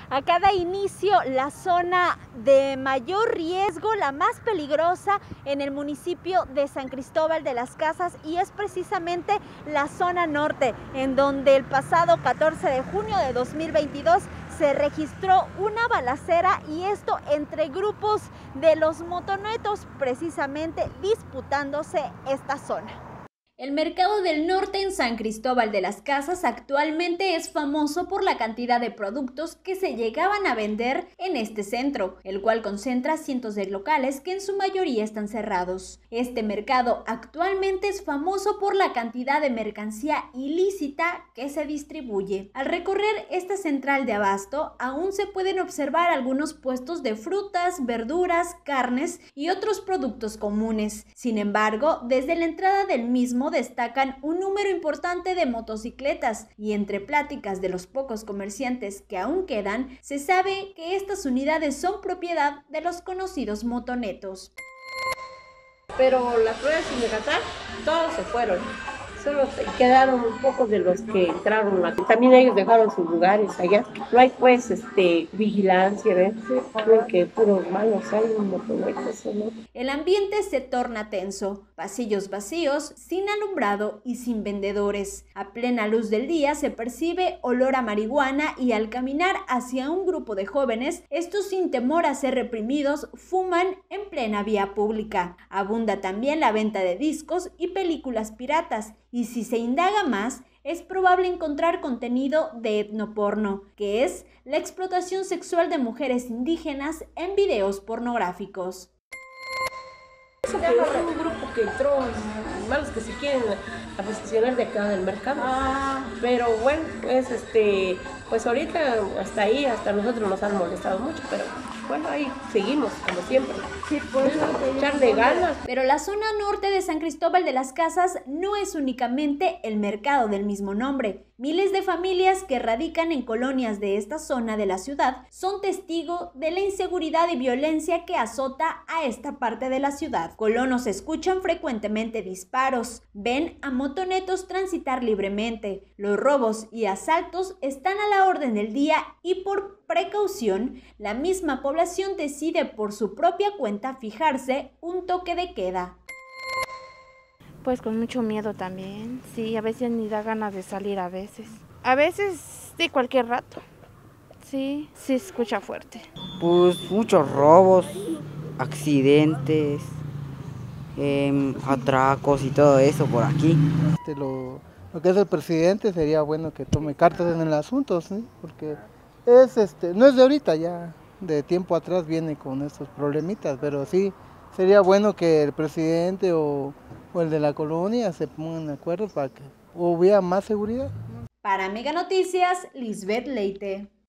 A cada inicio, la zona de mayor riesgo, la más peligrosa en el municipio de San Cristóbal de las Casas, y es precisamente la zona norte, en donde el pasado 14 de junio de 2022 se registró una balacera, y esto entre grupos de los motonetos, precisamente disputándose esta zona. El mercado del norte en San Cristóbal de las Casas actualmente es famoso por la cantidad de productos que se llegaban a vender en este centro, el cual concentra cientos de locales que en su mayoría están cerrados. Este mercado actualmente es famoso por la cantidad de mercancía ilícita que se distribuye. Al recorrer esta central de abasto, aún se pueden observar algunos puestos de frutas, verduras, carnes y otros productos comunes. Sin embargo, desde la entrada del mismo destacan un número importante de motocicletas, y entre pláticas de los pocos comerciantes que aún quedan, se sabe que estas unidades son propiedad de los conocidos motonetos. Pero las pruebas sin desatar, todos se fueron. Solo quedaron un poco de los que entraron. También ellos dejaron sus lugares allá. No hay pues vigilancia, ¿ves? Que puros malos salen motonetos, ¿no? El ambiente se torna tenso, pasillos vacíos, sin alumbrado y sin vendedores. A plena luz del día se percibe olor a marihuana, y al caminar hacia un grupo de jóvenes, estos sin temor a ser reprimidos fuman en plena vía pública. Abunda también la venta de discos y películas piratas, y si se indaga más, es probable encontrar contenido de etnoporno, que es la explotación sexual de mujeres indígenas en videos pornográficos. Eso que es un grupo que entró, malos que se quieren aficionar de acá del mercado. Pero bueno, pues ahorita hasta ahí, hasta nosotros nos han molestado mucho, pero bueno, ahí seguimos, como siempre. Sí, pues, echarle ganas. Pero la zona norte de San Cristóbal de las Casas no es únicamente el mercado del mismo nombre. Miles de familias que radican en colonias de esta zona de la ciudad son testigo de la inseguridad y violencia que azota a esta parte de la ciudad. Colonos escuchan frecuentemente disparos, ven a motonetos transitar libremente. Los robos y asaltos están a la orden del día, y por precaución, la misma población decide por su propia cuenta fijarse un toque de queda. Pues con mucho miedo también, sí, a veces ni da ganas de salir a veces. A veces, sí, cualquier rato, sí se escucha fuerte. Pues muchos robos, accidentes, atracos y todo eso por aquí. Lo que es el presidente sería bueno que tome cartas en el asunto, ¿sí? Porque no es de ahorita, ya de tiempo atrás viene con estos problemitas, pero sí sería bueno que el presidente o el de la colonia se pongan de acuerdo para que hubiera más seguridad. Para Mega Noticias, Lisbeth Leite.